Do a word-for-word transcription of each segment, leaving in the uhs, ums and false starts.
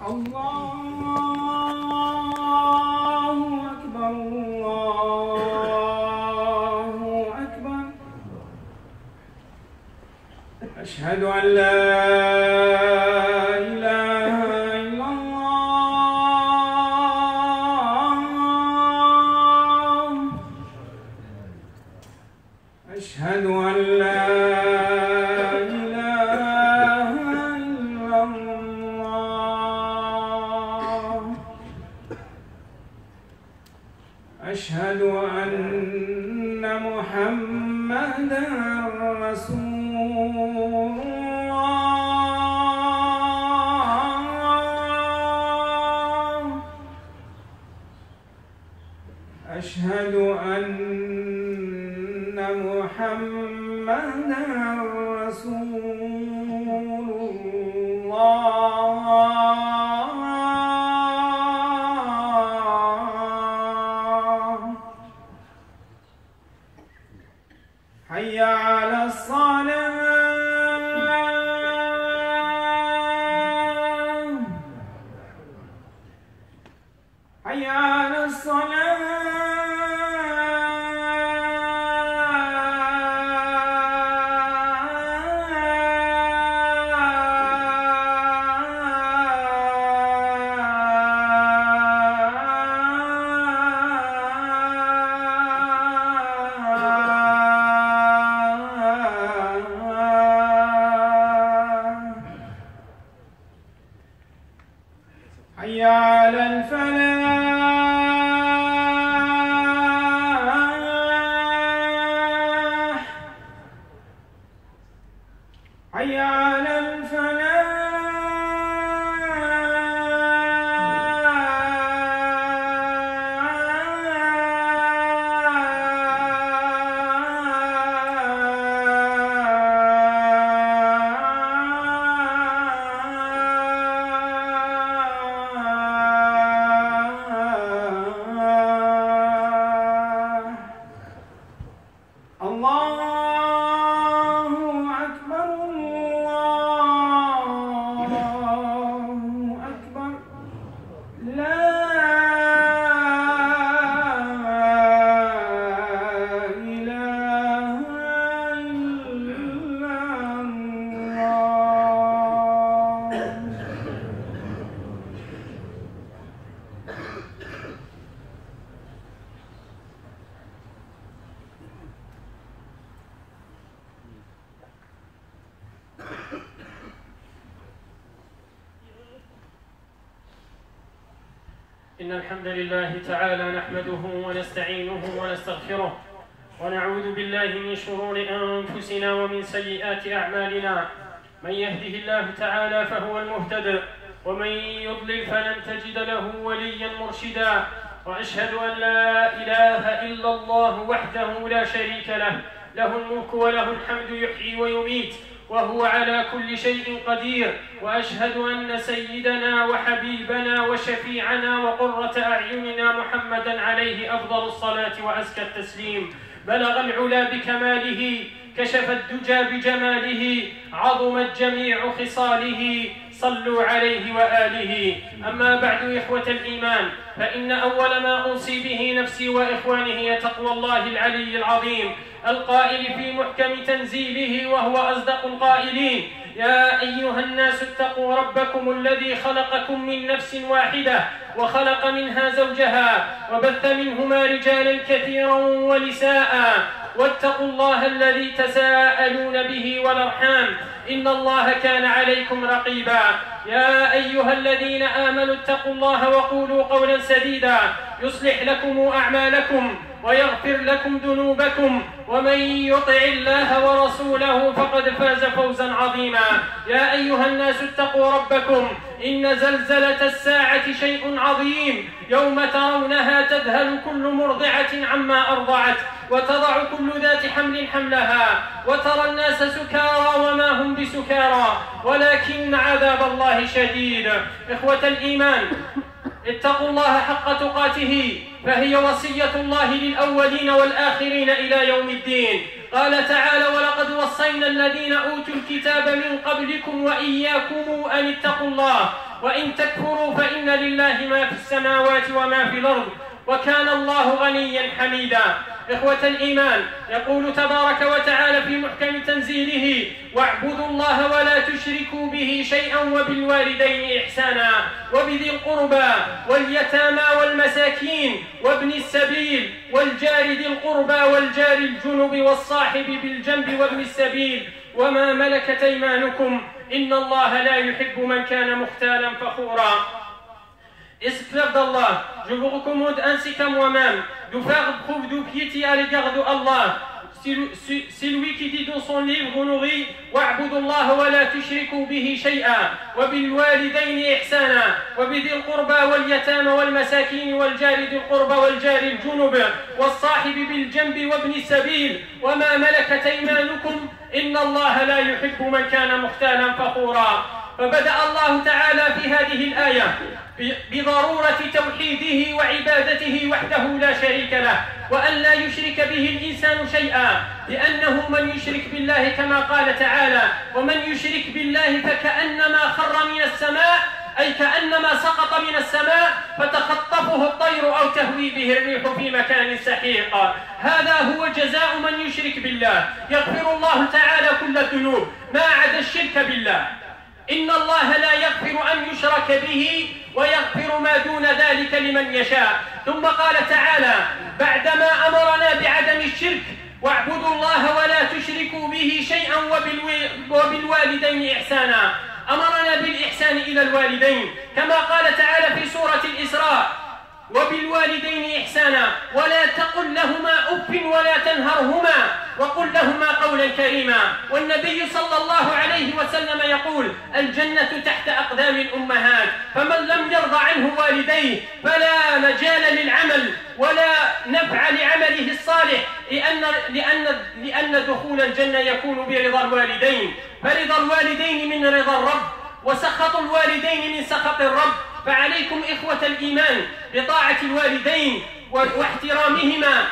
الله أكبر الله أكبر. أشهد أن لا إله إلا الله. أشهد أن لا أشهد أن محمدًا رسول الله. أشهد أن محمدًا رسول الله. حي على الصلاة. حي على الصلاة. حي على الفلاح. حي على الفلاح. إن الحمد لله تعالى نحمده ونستعينه ونستغفره ونعوذ بالله من شرور أنفسنا ومن سيئات أعمالنا. من يهده الله تعالى فهو المهتد ومن يضلل فلن تجد له وليا مرشدا. وأشهد أن لا إله إلا الله وحده لا شريك له، له الملك وله الحمد يحيي ويميت وهو على كل شيء قدير. وأشهد أن سيدنا وحبيبنا وشفيعنا وقرة أعيننا محمدًا عليه أفضل الصلاة وأزكى التسليم. بلغ العلا بكماله، كشف الدجى بجماله، عظمت جميع خصاله، صلوا عليه وآله. أما بعد إخوة الإيمان، فإن أول ما أوصي به نفسي وإخواني هي تقوى الله العلي العظيم القائل في محكم تنزيله وهو أصدق القائلين: يا أيها الناس اتقوا ربكم الذي خلقكم من نفس واحدة وخلق منها زوجها وبث منهما رجالا كثيرا ونساء واتقوا الله الذي تساءلون به والأرحام إن الله كان عليكم رقيبا. يا أيها الذين آمنوا اتقوا الله وقولوا قولا سديدا يصلح لكم أعمالكم ويغفر لكم ذنوبكم، ومن يطع الله ورسوله فقد فاز فوزا عظيما. يا أيها الناس اتقوا ربكم إن زلزلة الساعة شيء عظيم، يوم ترونها تذهل كل مرضعة عما أرضعت وتضع كل ذات حمل حملها وترى الناس سكارى وما هم بسكارى ولكن عذاب الله شديد. إخوة الإيمان، اتقوا الله حق تقاته، فهي وصية الله للأولين والآخرين إلى يوم الدين. قال تعالى: ولقد وصينا الذين أوتوا الكتاب من قبلكم وإياكم أن اتقوا الله. وإن تكفروا فإن لله ما في السماوات وما في الأرض وكان الله غنيا حميدا. إخوة الإيمان، يقول تبارك وتعالى في محكم تنزيله: واعبدوا الله ولا تشركوا به شيئا وبالوالدين إحسانا وبذي القربى واليتامى والمساكين وابن السبيل والجار ذي القربى والجار الجنب والصاحب بالجنب وابن السبيل وما ملكت أيمانكم إن الله لا يحب من كان مختالا فخورا. Esclaves d'Allah, je vous recommande ainsi qu'à moi-même de faire preuve de piété à l'égard de Allah. C'est lui qui dit dans son livre honoré: واعبدوا الله ولا تشركوا به شيئا وبالوالدين إحسانا وبذي القربى واليتامى والمساكين والجار ذي القربى والجار الجنب والصاحب بالجنب وابن السبيل وما ملكت أيمانكم إن الله لا يحب من كان مختالا فخورا. فبدأ الله تعالى في هذه الآية بضرورة توحيده وعبادته وحده لا شريك له، وأن لا يشرك به الإنسان شيئا، لأنه من يشرك بالله كما قال تعالى: ومن يشرك بالله فكأنما خر من السماء، أي كأنما سقط من السماء فتخطفه الطير أو تهوي به الريح في مكان سحيق. هذا هو جزاء من يشرك بالله. يغفر الله تعالى كل الذنوب ما عدا الشرك بالله. إن الله لا يغفر أن يشرك به ويغفر ما دون ذلك لمن يشاء. ثم قال تعالى بعدما أمرنا بعدم الشرك: واعبدوا الله ولا تشركوا به شيئا وبالوالدين إحسانا. أمرنا بالإحسان إلى الوالدين كما قال تعالى في سورة الإسراء: وبالوالدين إحسانا ولا تقل لهما أف ولا تنهرهما وقل لهما قولا كريما. والنبي صلى الله عليه وسلم يقول: الجنة تحت أقدام الأمهات، فمن لم يرضى عنه والديه فلا مجال للعمل ولا نفع لعمله الصالح، لأن, لأن, لأن دخول الجنة يكون برضا الوالدين، فرضا الوالدين من رضا الرب وسخط الوالدين من سخط الرب. فعليكم إخوة الإيمان بطاعة الوالدين واحترامهما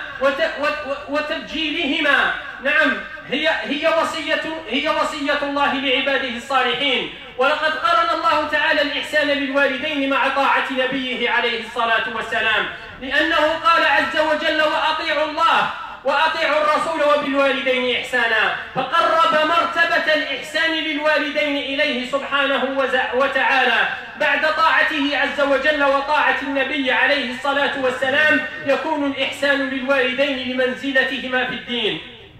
وتبجيلهما. نعم، هي هي وصية هي وصية الله لعباده الصالحين. ولقد قرن الله تعالى الإحسان للوالدين مع طاعة نبيه عليه الصلاة والسلام، لأنه قال عز وجل: وأطيعوا الله وأطيعوا الرسول وبالوالدين إحسانا، فقرب مرتبة الإحسان للوالدين إليه سبحانه وتعالى. بعد طاعته عز وجل وطاعة النبي عليه الصلاة والسلام يكون الإحسان للوالدين لمنزلتهما في الدين.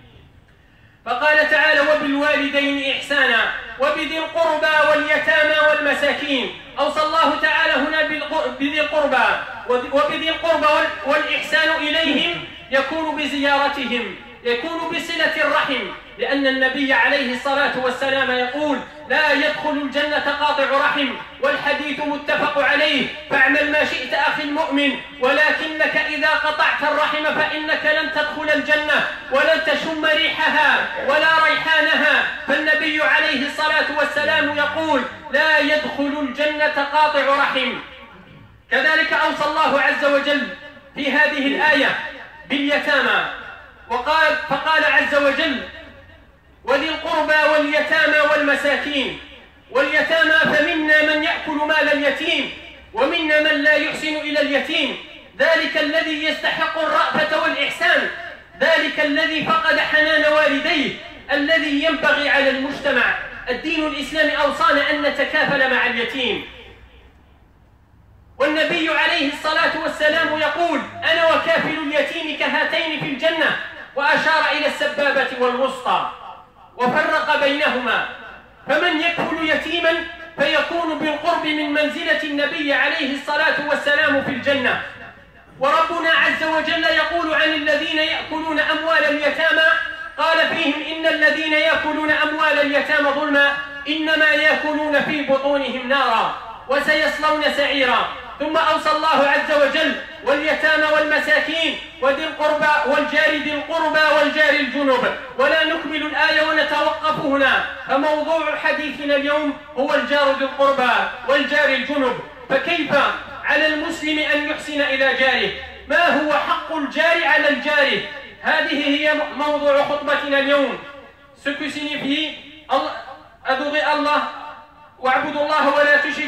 فقال تعالى: وبالوالدين إحسانا وبذي القربى واليتامى والمساكين. أوصى الله تعالى هنا بذي القربى، وبذي القربى والإحسان إليهم يكون بزيارتهم، يكون بصلة الرحم، لأن النبي عليه الصلاة والسلام يقول: لا يدخل الجنة قاطع رحم، والحديث متفق عليه. فاعمل ما شئت أخي المؤمن، ولكنك إذا قطعت الرحم فإنك لن تدخل الجنة ولن تشم ريحها ولا ريحانها. فالنبي عليه الصلاة والسلام يقول: لا يدخل الجنة قاطع رحم. كذلك أوصى الله عز وجل في هذه الآية باليتامى، وقال فقال عز وجل: وذي القربى واليتامى والمساكين. واليتامى فمنا من يأكل مال اليتيم ومنا من لا يحسن إلى اليتيم، ذلك الذي يستحق الرأفة والإحسان، ذلك الذي فقد حنان والديه، الذي ينبغي على المجتمع. الدين الإسلامي أوصانا أن نتكافل مع اليتيم. والنبي عليه الصلاة والسلام يقول: أنا وكافل اليتيم كهاتين في الجنة، وأشار إلى السبابة والوسطى وفرق بينهما. فمن يكفل يتيما فيكون بالقرب من منزلة النبي عليه الصلاة والسلام في الجنة. وربنا عز وجل يقول عن الذين يأكلون أموال اليتامى، قال فيهم: إن الذين يأكلون أموال اليتامى ظلما إنما يأكلون في بطونهم نارا وسيصلون سعيرا. ثم أوصى الله عز وجل: واليتامى والمساكين وذي القربى والجار ذي القربى والجار الجنب. ولا نكمل الآية ونتوقف هنا، فموضوع حديثنا اليوم هو الجار ذي القربى والجار الجنب. فكيف على المسلم أن يحسن إلى جاره؟ ما هو حق الجار على الجار؟ هذه هي موضوع خطبتنا اليوم. Ce que signifie adorer Allah واعبدوا الله ولا تشركوا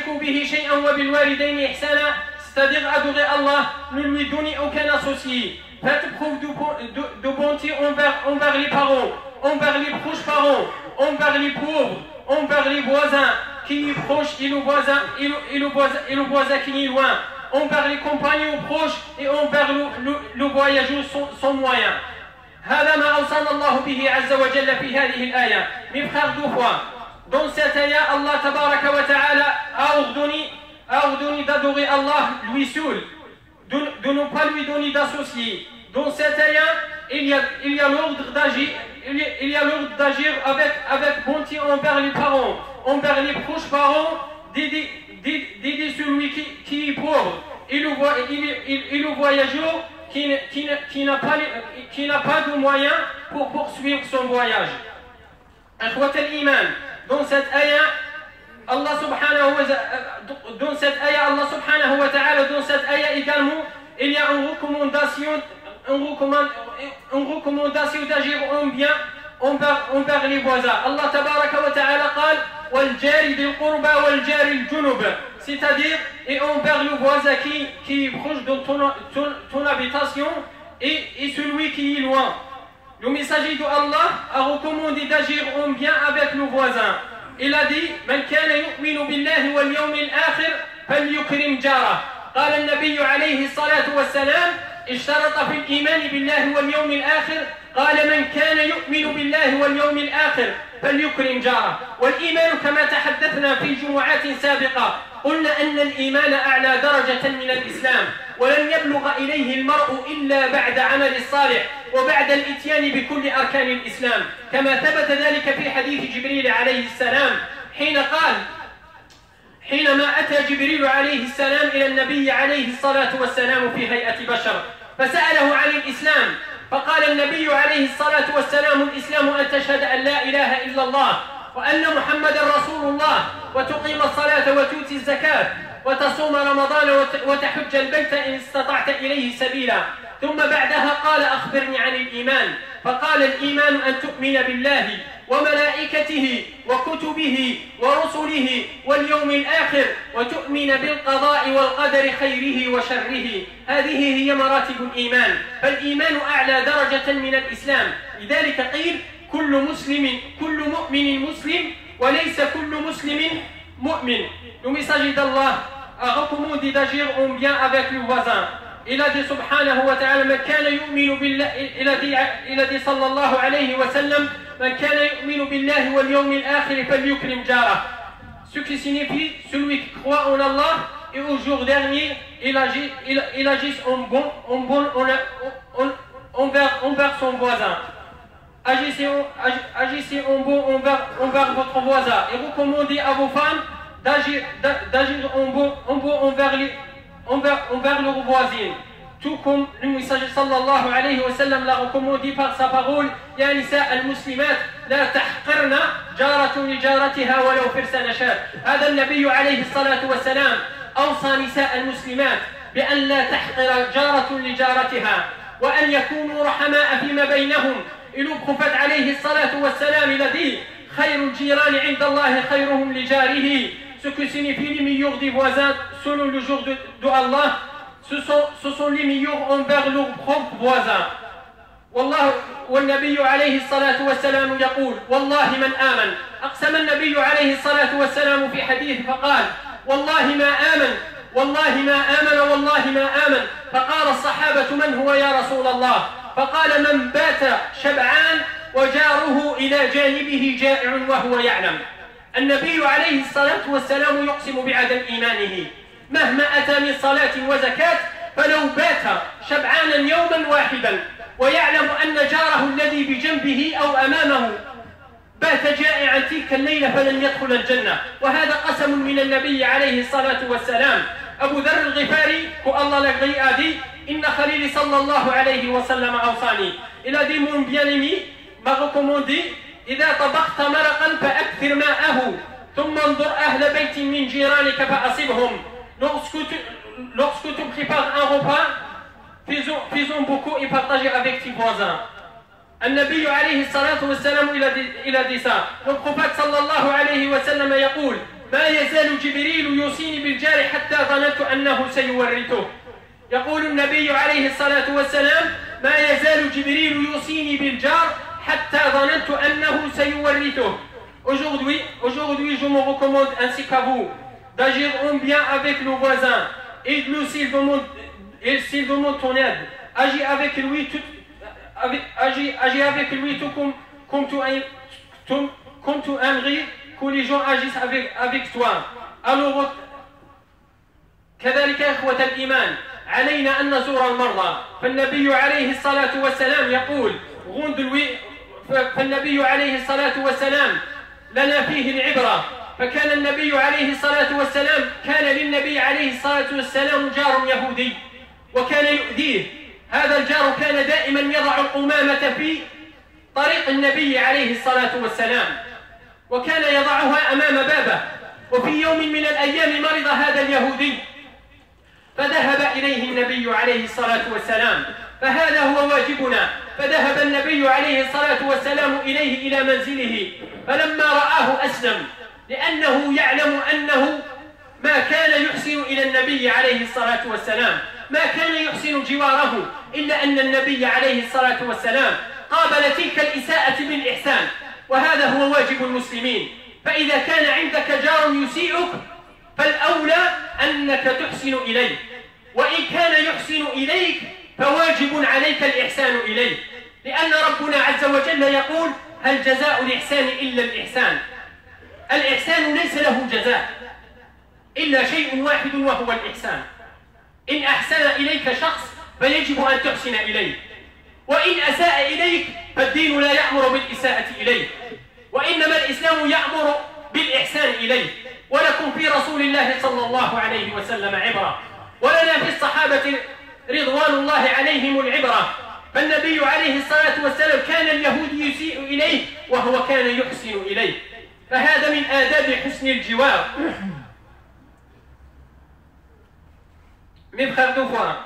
tushriku bihi shay'an wa bil walidayni ihsana, c'est-à-dire adorer Allah, ne lui donner aucun associé. Faites preuve de, de, de bonté envers, envers les parents, envers les proches parents, envers les pauvres, envers les voisins qui est proche et le voisin, et le, et le voisin, et le voisin qui est loin, envers les compagnons proches et envers le, le, le voyageur sans, sans moyen. هذا ما أوصانا الله به عز وجل في هذه الآية. Mes frères, deux fois, dans cette ayah, Allah tabaraka wa ta'ala a ordonné, a ordonné d'adorer Allah lui seul, de, de ne pas lui donner d'associés. Dans cette ayah, il y a, il y a l'ordre d'agir, il y a, il y a l'ordre d'agir avec, avec bonté envers les parents, envers les proches parents, d'aider, d'aider celui qui, qui est pauvre, et le, et le voyageur qui, qui, qui n'a pas, qui n'a pas de moyens pour poursuivre son voyage. Ikhwat al-Iman, dans cette ayah, Allah subhanahu wa ta'ala, dans cette ayah, Allah subhanahu wa ta'ala, dans cette ayah également, il y a une recommandation, une recommandation, une recommandation d'agir en bien envers, envers les voisins. Allah tabaraka wa ta'ala قال والجار ذي القربى والجار الجنب, c'est-à-dire et envers le voisin qui, qui est proche de ton, ton, ton habitation et, et celui qui est loin. Le messager de Allah a recommandé d'agir en bien avec le voisin. Il a dit من كان يؤمن بالله واليوم الآخر فليكرم جاره. قال النبي عليه الصلاة والسلام اشترط في الإيمان بالله واليوم الآخر قال من كان يؤمن بالله واليوم الآخر فليكرم جاره. والإيمان كما تحدثنا في جمعات سابقة قلنا أن الإيمان أعلى درجة من الإسلام ولن يبلغ إليه المرء إلا بعد عمل الصالح وبعد الإتيان بكل أركان الإسلام كما ثبت ذلك في حديث جبريل عليه السلام حين قال حينما أتى جبريل عليه السلام إلى النبي عليه الصلاة والسلام في هيئة بشر فسأله عن الإسلام فقال النبي عليه الصلاة والسلام الإسلام أن تشهد أن لا إله إلا الله وأن محمد رسول الله وتقيم الصلاة وتؤتي الزكاة وتصوم رمضان وتحج البيت إن استطعت إليه سبيلا ثم بعدها قال أخبرني عن الإيمان فقال الإيمان أن تؤمن بالله وملائكته وكتبه ورسله واليوم الآخر وتؤمن بالقضاء والقدر خيره وشره. هذه هي مراتب الإيمان، فالإيمان أعلى درجة من الإسلام. لذلك قيل كل مسلم كل مؤمن مسلم وليس كل مسلم مؤمن. Le messager d'Allah a recommandé d'agir en bien avec le voisin. Il a dit subhanahu wa ta'ala man kana yu'minu billahi, il a dit, il a dit sallallahu alayhi wa sallam man kana yu'minu billahi wal yawmil akhir falyukrim jarah. Ce qui signifie celui qui croit en Allah et au jour dernier il agit, il, il agisse en bon, en bon en, en, envers, envers son voisin. Agissez en, agissez en bon envers, envers votre voisin et recommandez à vos femmes d'agir, d'agir en bon, en bon envers les envers, envers leurs voisines. Tout comme le messager sallallahu alayhi wa sallam l'a recommandé par sa parole يا نساء المسلمات لا تحقرن جارة لجارتها ولو فرس نشاط. هذا النبي عليه الصلاة والسلام أوصى نساء المسلمات بأن لا تحقر جارة لجارتها وأن يكونوا رحماء فيما بينهم. Et le prophète عليه الصلاة والسلام il a dit خير الجيران عند الله خيرهم لجاره. Ce que signifie les meilleurs des voisins selon le jour de, de Allah, ce sont, ce sont les meilleurs envers leurs propres voisins. والله والنبي عليه الصلاة والسلام يقول والله من آمن. أقسم النبي عليه الصلاة والسلام في حديث فقال والله ما آمن والله ما آمن والله ما آمن. فقال الصحابة من هو يا رسول الله؟ فقال من بات شبعان وجاره إلى جانبه جائع وهو يعلم. النبي عليه الصلاة والسلام يقسم بعدم إيمانه مهما أتى من صلاة وزكاة فلو بات شبعانا يوما واحدا ويعلم أن جاره الذي بجنبه أو أمامه بات جائعا تلك الليلة فلن يدخل الجنة. وهذا قسم من النبي عليه الصلاة والسلام. أبو ذر الغفاري الله لغري أدي إن خليل صلى الله عليه وسلم أوصاني. Il a dit mon bien-aimé m'a recommandé إذا طبخت مرقا فأكثر ماءه ثم انظر أهل بيت من جيرانك فأصبهم. Lorsque tu, lorsque tu prépares un repas, faisons, faisons beaucoup et partagez avec tes voisins. النبي عليه الصلاة والسلام إلى دي, إلى دي ça. Le prophète صلى الله عليه وسلم يقول ما يزال جبريل يوصيني بالجار حتى ظننت أنه سيورثه. يقول النبي عليه الصلاة والسلام: ما يزال جبريل يوصيني بالجار حتى ظننت أنه سيورثه. Aujourd'hui, aujourd'hui, je me recommande ainsi qu'à vous d'agir en bien avec le voisin. Aide-le s'il demande, s'il demande ton aide. Agis avec lui tout, avec, agis, agis avec lui tout comme, comme, tu, comme, comme tu aimerais que les gens agissent avec, avec toi. Alors, كذلك إخوة الإيمان علينا أن نزور المرضى. فالنبي عليه الصلاة والسلام يقول فالنبي عليه الصلاة والسلام لنا فيه العبرة. فكان النبي عليه الصلاة والسلام كان للنبي عليه الصلاة والسلام جار يهودي وكان يؤذيه. هذا الجار كان دائما يضع القمامة في طريق النبي عليه الصلاة والسلام وكان يضعها أمام بابه. وفي يوم من الأيام مرض هذا اليهودي فذهب إليه النبي عليه الصلاة والسلام. فهذا هو واجبنا. فذهب النبي عليه الصلاة والسلام إليه إلى منزله. فلما رآه أسلم لأنه يعلم أنه ما كان يحسن إلى النبي عليه الصلاة والسلام، ما كان يحسن جواره، إلا أن النبي عليه الصلاة والسلام قابل تلك الإساءة بالإحسان. وهذا هو واجب المسلمين. فإذا كان عندك جار يسيئك فالأولى أنك تحسن إليه، وإن كان يحسن إليك فواجب عليك الإحسان إليه، لأن ربنا عز وجل يقول: هل جزاء الإحسان إلا الإحسان. الإحسان ليس له جزاء إلا شيء واحد وهو الإحسان. إن أحسن إليك شخص فيجب أن تحسن إليه، وإن أساء إليك فالدين لا يأمر بالإساءة إليه، وإنما الإسلام يأمر بالإحسان إليه. ولكم في رسول الله صلى الله عليه وسلم عبرة، ولنا في الصحابة رضوان الله عليهم العبرة. فالنبي عليه الصلاة والسلام كان اليهود يسيء إليه وهو كان يحسن إليه. فهذا من آداب حسن الجوار. Mes frères de foi,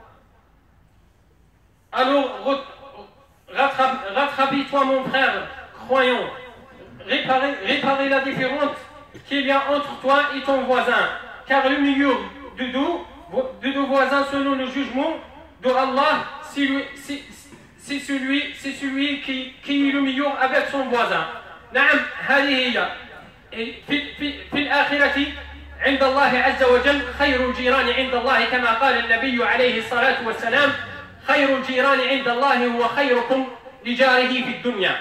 alors rattrape-toi mon frère croyant, réparer, réparer la différence qu'il y a entre toi et ton voisin, car le milieu de deux, de deux voisins selon le jugement de Allah, c'est celui, c'est celui qui, qui est le meilleur avec son voisin. نعم هذه هي في في في الآخرة عند الله عز وجل خير الجيران عند الله، كما قال النبي عليه الصلاة والسلام: خير الجيران عند الله هو خيركم لجاره في الدنيا.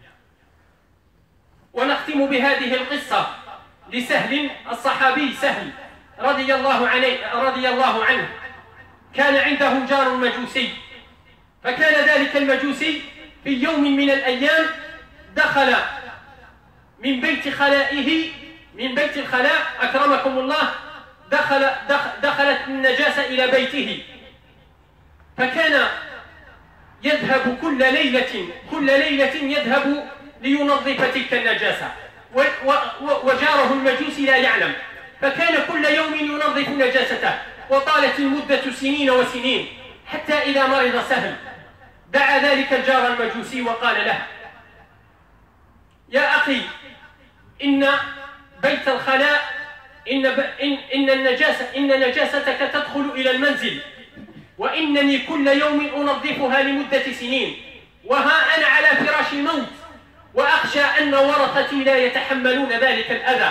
ونختم بهذه القصة لسهل الصحابي سهل رضي الله عنه رضي الله عنه كان عنده جار مجوسي. فكان ذلك المجوسي في يوم من الأيام دخل من بيت خلائه من بيت الخلاء أكرمكم الله دخل دخلت النجاسة إلى بيته. فكان يذهب كل ليلة كل ليلة يذهب لينظف تلك النجاسة، وجاره المجوسي لا يعلم. فكان كل يوم ينظف نجاسته، وطالت المدة سنين وسنين، حتى إذا مرض سهل دعا ذلك الجار المجوسي وقال له: يا أخي، إن بيت الخلاء إن, إن, إن, النجاسة إن نجاستك تدخل إلى المنزل، وإنني كل يوم أنظفها لمدة سنين، وها أنا على فراش الموت، وأخشى أن ورثتي لا يتحملون ذلك الأذى،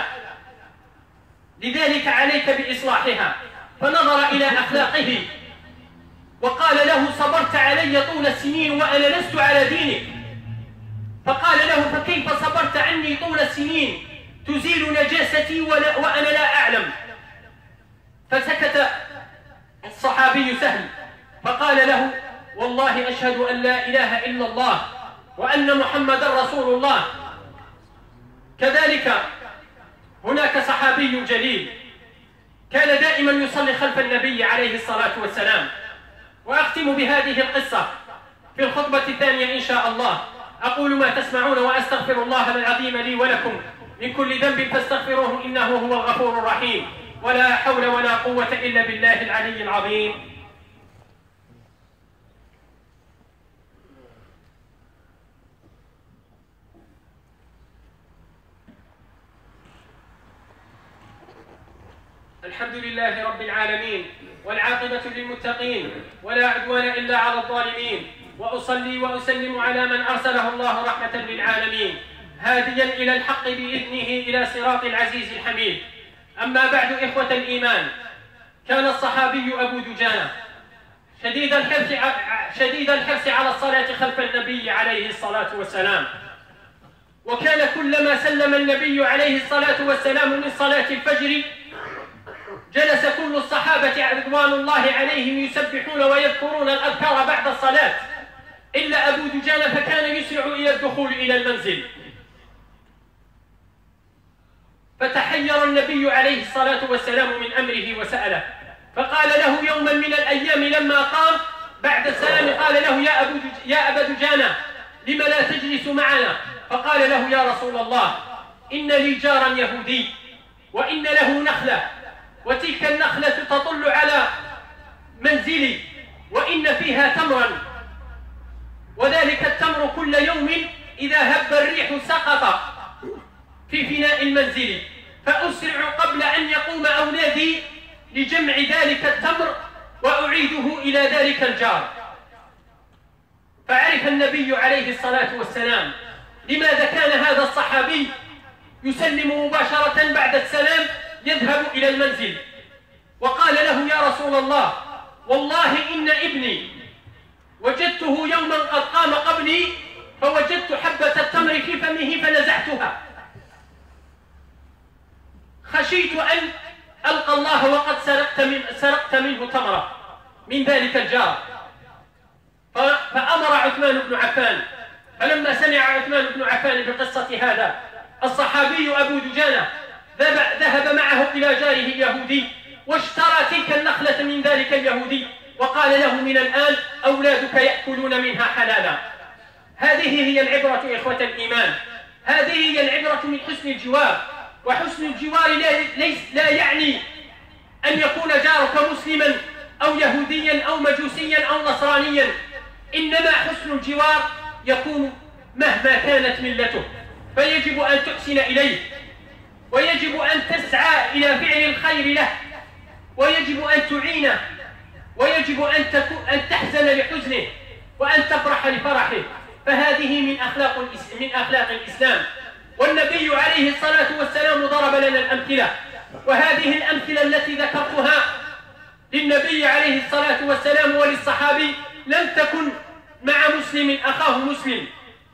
لذلك عليك بإصلاحها. فنظر إلى أخلاقه وقال له: صبرت علي طول السنين وأنا لست على دينك. فقال له: فكيف صبرت عني طول السنين تزيل نجاستي وأنا لا أعلم؟ فسكت الصحابي سهل فقال له: والله أشهد أن لا إله إلا الله وأن محمدا رسول الله. كذلك هناك صحابي جليل كان دائما يصلي خلف النبي عليه الصلاة والسلام. وأختم بهذه القصة في الخطبة الثانية إن شاء الله. أقول ما تسمعون وأستغفر الله العظيم لي ولكم من كل ذنب فاستغفروه إنه هو الغفور الرحيم، ولا حول ولا قوة إلا بالله العلي العظيم. الحمد لله رب العالمين، والعاقبة للمتقين، ولا عدوان إلا على الظالمين، وأصلي وأسلم على من أرسله الله رحمة للعالمين، هاديا إلى الحق بإذنه إلى صراط العزيز الحميد. أما بعد إخوة الإيمان، كان الصحابي أبو دجانة شديد الحرص شديد الحرص على الصلاة خلف النبي عليه الصلاة والسلام، وكان كلما سلم النبي عليه الصلاة والسلام من صلاة الفجر جلس كل الصحابة رضوان الله عليهم يسبحون ويذكرون الأذكار بعد الصلاة، إلا أبو دجانة فكان يسرع إلى الدخول إلى المنزل. فتحير النبي عليه الصلاة والسلام من أمره وسأله، فقال له يوما من الأيام لما قام بعد السلام قال له يا أبو يا أبا دجانة لم لا تجلس معنا؟ فقال له يا رسول الله إن لي جارا يهودي وإن له نخلة، وتلك النخلة تطل على منزلي وإن فيها تمرا، وذلك التمر كل يوم إذا هب الريح سقط في فناء المنزل، فأسرع قبل أن يقوم أولادي لجمع ذلك التمر وأعيده إلى ذلك الجار. فعرف النبي عليه الصلاة والسلام لماذا كان هذا الصحابي يسلم مباشرة بعد السلام يذهب إلى المنزل، وقال له يا رسول الله والله إن ابني وجدته يوما قد قام قبلي فوجدت حبة التمر في فمه فنزعتها، خشيت أن ألقى الله وقد سرقت, من سرقت منه تمرة من ذلك الجار. فأمر عثمان بن عفان، فلما سمع عثمان بن عفان بقصة هذا الصحابي أبو دجانة ذهب معه إلى جاره اليهودي واشترى تلك النخلة من ذلك اليهودي، وقال له من الآن أولادك يأكلون منها حلالا. هذه هي العبرة إخوة الإيمان، هذه هي العبرة من حسن الجوار. وحسن الجوار لا, ليس لا يعني أن يكون جارك مسلما أو يهوديا أو مجوسيا أو نصرانيا، إنما حسن الجوار يكون مهما كانت ملته، فيجب أن تحسن إليه، ويجب أن تسعى إلى فعل الخير له، ويجب أن تعينه، ويجب أن, أن تحزن لحزنه وأن تفرح لفرحه. فهذه من أخلاق, من أخلاق الإسلام، والنبي عليه الصلاة والسلام ضرب لنا الأمثلة، وهذه الأمثلة التي ذكرتها للنبي عليه الصلاة والسلام وللصحابي لم تكن مع مسلم أخاه مسلم،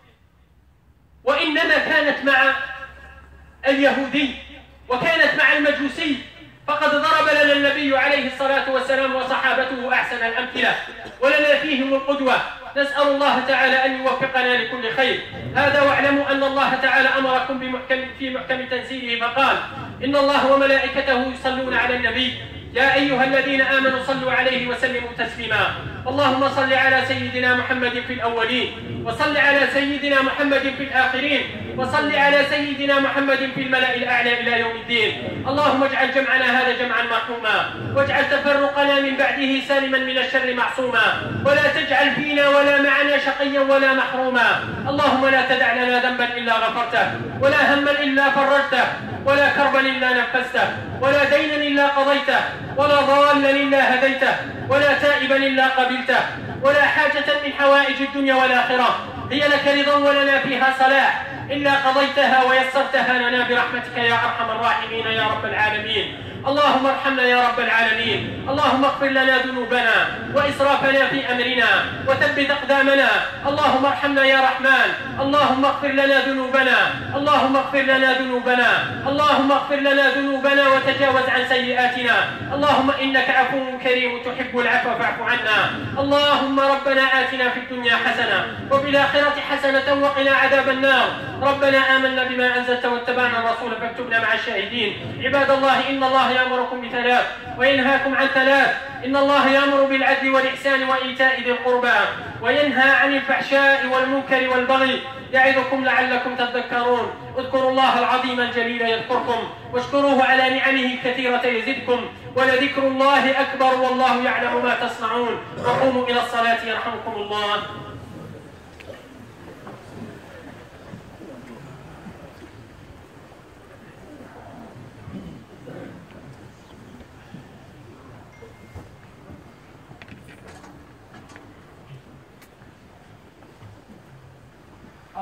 وإنما كانت مع اليهودي وكانت مع المجوسي، فقد ضرب لنا النبي عليه الصلاة والسلام وصحابته أحسن الأمثلة ولنا فيهم القدوة. نسأل الله تعالى أن يوفقنا لكل خير. هذا واعلموا أن الله تعالى أمركم بمحكم في محكم تنزيله فقال إن الله وملائكته يصلون على النبي يا أيها الذين آمنوا صلوا عليه وسلموا تسليما. اللهم صل على سيدنا محمد في الأولين، وصل على سيدنا محمد في الآخرين، وصل على سيدنا محمد في الملأ الأعلى إلى يوم الدين. اللهم اجعل جمعنا هذا جمعا مرحوما، واجعل تفرقنا من بعده سالما من الشر معصوما، ولا تجعل فينا ولا معنا شقيا ولا محروما. اللهم لا تدع لنا ذنبا إلا غفرته، ولا هما إلا فرجته، ولا كربا إلا نفسته، ولا دينا إلا قضيته، ولا ضالا إلا هديته، ولا تائبا إلا قبلته، ولا حاجة من حوائج الدنيا والآخرة هي لك رضا ولنا فيها صلاح إلا قضيتها ويسرتها لنا برحمتك يا أرحم الراحمين يا رب العالمين. اللهم ارحمنا يا رب العالمين. اللهم اغفر لنا ذنوبنا وإسرافنا في أمرنا وثبت أقدامنا. اللهم ارحمنا يا رحمن. اللهم اغفر لنا ذنوبنا. اللهم اغفر لنا ذنوبنا. اللهم اغفر لنا ذنوبنا وتجاوز عن سيئاتنا. اللهم إنك عفو كريم تحب العفو فاعف عنا. اللهم ربنا آتنا في الدنيا حسنة وفي الآخرة حسنة وقنا عذاب النار. ربنا آمنا بما أنزلت واتبعنا الرسول فاكتبنا مع الشاهدين. عباد الله إن الله يأمركم بثلاث وينهاكم عن ثلاث. إن الله يأمر بالعدل والإحسان وإيتاء ذي القربى وينهى عن الفحشاء والمنكر والبغي يعظكم لعلكم تذكرون. اذكروا الله العظيم الجليل يذكركم واشكروه على نعمه الكثيرة يزدكم ولذكر الله أكبر والله يعلم ما تصنعون. وقوموا إلى الصلاة يرحمكم الله.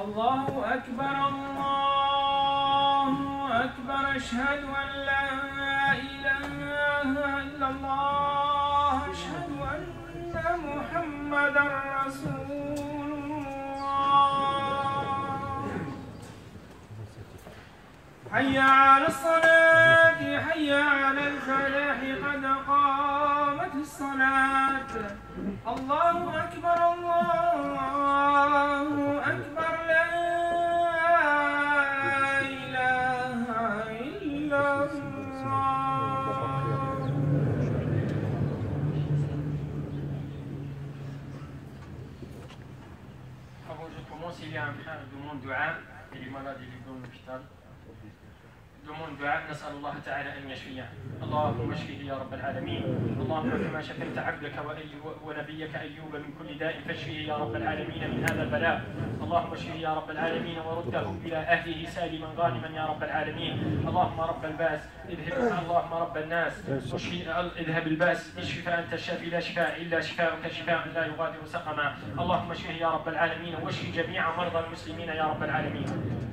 الله أكبر الله أكبر أشهد أن لا إله إلا الله أشهد أن محمدا رسول الله حي على الصلاة حي على الفلاح قد قامت الصلاة الله أكبر الله أكبر لا إله إلا Avant je commence, il y a un frère qui demande dua, il est malade, il est dans l'hôpital. demande دعاء نسأل الله تعالى أن يشفيه اللهم اشفه يا رب العالمين اللهم كما شفيت عبدك ونبيك أيوب من كل داء فاشفه يا رب العالمين من هذا البلاء اللهم اشفه يا رب العالمين ورده إلى أهله سالما غانما يا رب العالمين اللهم رب الباس اذهب اللهم رب الناس اذهب الباس اشف فأنت الشافي لا شفاء إلا شفاءك شفاء لا يغادر سقما اللهم اشفه يا رب العالمين واشف جميع مرضى المسلمين يا رب العالمين.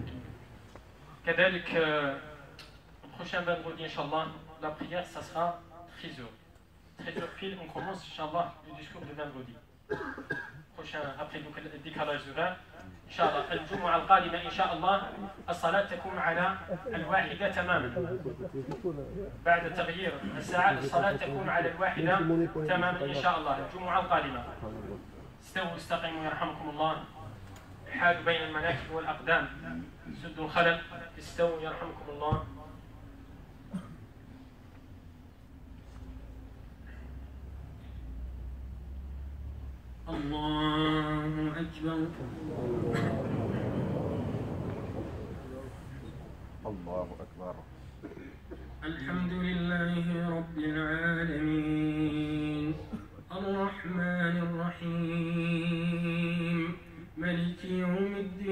كذلك prochain vendredi, Inch'Allah, la prière, ça sera treize heures. treize heures pile, on commence, Inch'Allah, le discours de vendredi. Prochain, après le décalage horaire. Inch'Allah, الجمعة القادمة إن شاء الله الصلاة تكون على الواحدة تماما. بعد تغيير الساعة الصلاة تكون على الواحدة تماما إن شاء الله الجمعة القادمة. استووا استقيموا يرحمكم الله. حالوا بين المناكب والأقدام. سدوا الخلل. استووا يرحمكم الله. الله أكبر الله أكبر الحمد لله رب العالمين الرحمن الرحيم ملك يوم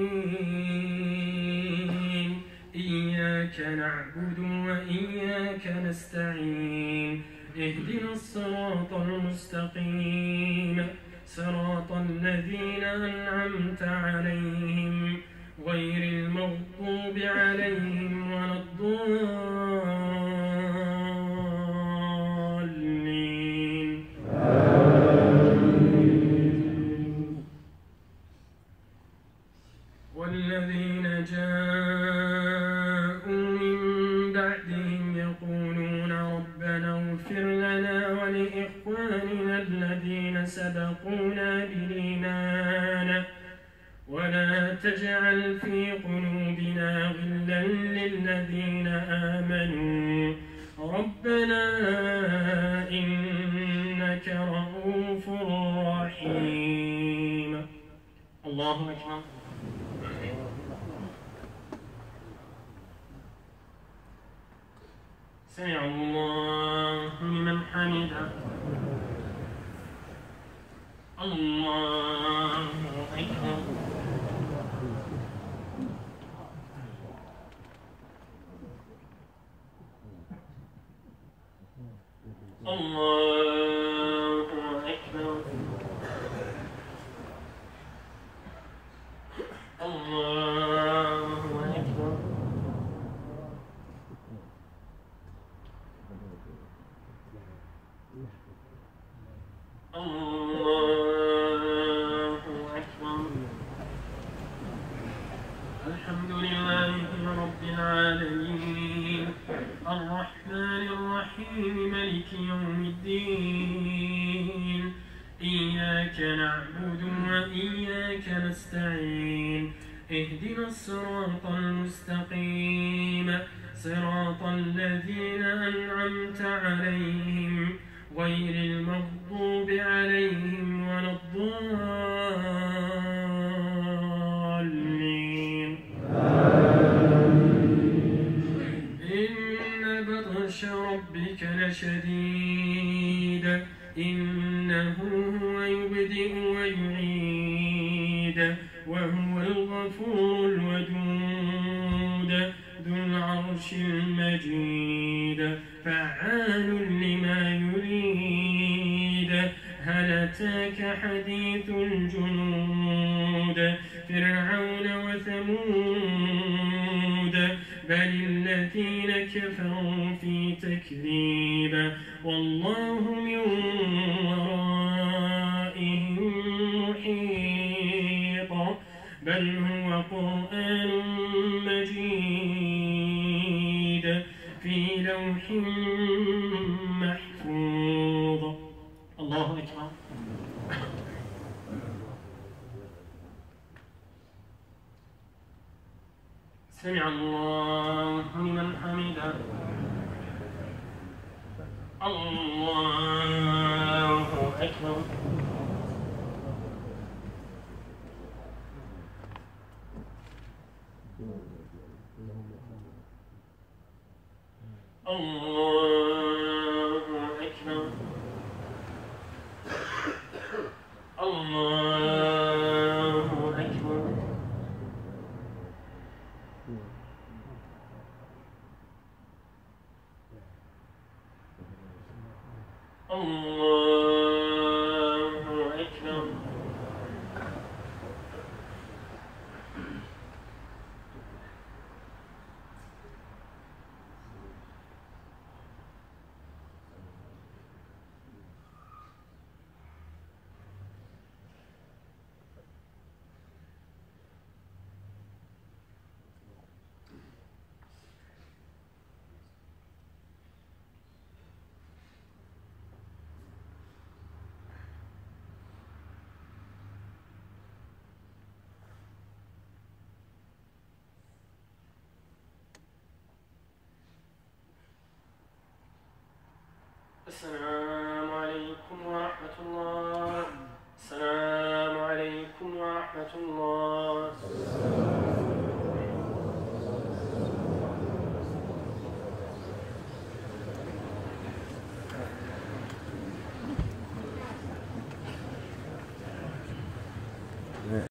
الدين إياك نعبد وإياك نستعين اهدنا الصراط المستقيم صراط الذين أنعمت عليهم غير المغضوب عليهم ولا الضالين والذين جاءوا من بعدهم يقولون ربنا اغفر لنا ولإخواننا الذين سبقونا بالإيمان ولا تجعل في قلوبنا غلا للذين آمنوا ربنا إنك رؤوف رحيم. الله أكبر. سمع الله لمن حمده. الله أكبر. الله أكبر. الله أكبر. الله أكبر. الحمد لله رب العالمين الرحمن الرحيم ملك يوم الدين إياك نعبد وإياك نستعين اهدنا الصراط المستقيم صراط الذين أنعمت عليهم غير المغضوب عليهم ولا الضالين. إن بطش ربك لشديد إنه هو يبدئ ويعيد وهو الغفور الودود ذو العرش المجيد فعال لما يريد هل أتاك حديث الجنود فرعون وثمود بل الذين كفروا في تكذيب والله من ورائهم محيط بل هو قرآن مجيد في لوح محفوظ. الله أكبر. سمع الله لمن حمده. الله أكبر. الله أكبر. الله أكبر. الله أكبر. السلام عليكم ورحمة الله. السلام عليكم ورحمة الله.